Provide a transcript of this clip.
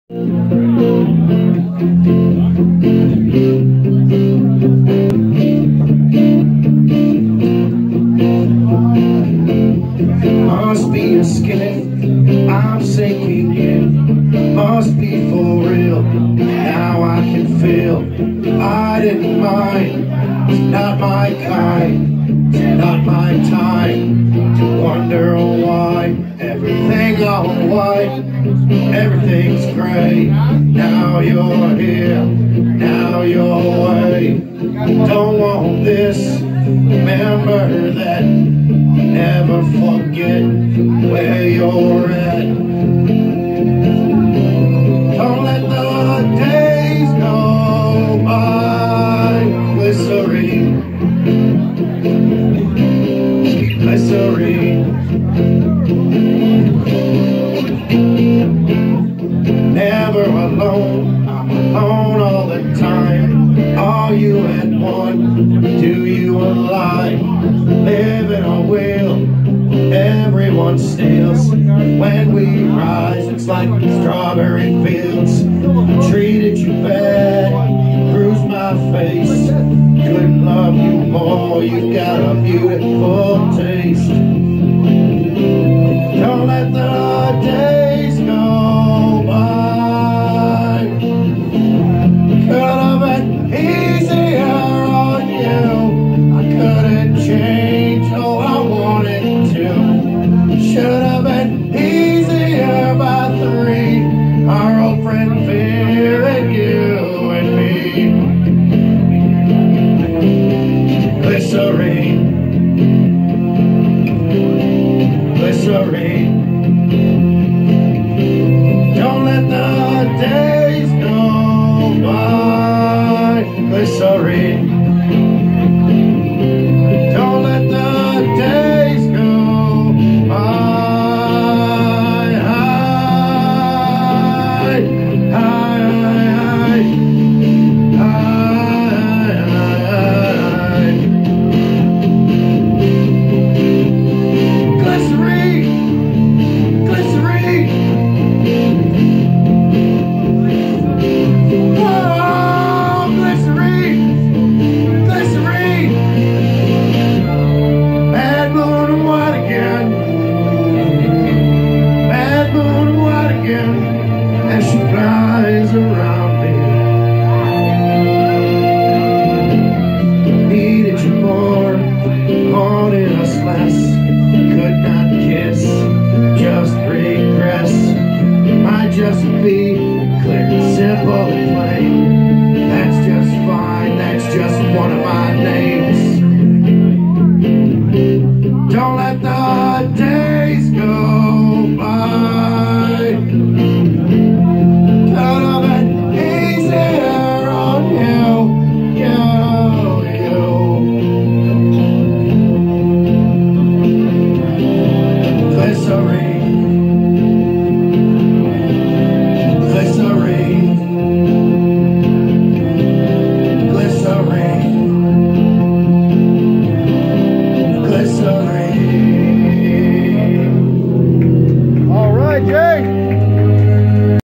Must be a skin, I'm sinking in. Must be for real, now I can feel. I didn't mind, it's not my kind, it's not my time to wonder why. Everything all white, everything's gray. Now you're here, now you're away. Don't want this, remember that. Never forget where you're at. Don't let the days go by. Glycerine, glycerine. Never alone, I'm alone all the time. Are you at one? Do you align? Living a wheel, everyone steals. When we rise, it's like strawberry fields. Treated you bad, bruised my face. Couldn't love you more, you got a beautiful taste. Don't let the days go by. Could have been easier on you. I couldn't change, oh I wanted to. Should have been easier by 3. Our old friend Fear and you and me. Glycerine, glycerine. Don't let the days go by. Glycerine. Don't let the days go by. Glycerine, glycerine. Oh, glycerine, glycerine. Bad moon and white again. Bad moon and white again. As she flies around me. Needed you more, wanted us less. Could not kiss, just regress. Might just be clear and simple and plain. That's just fine, that's just one of my names.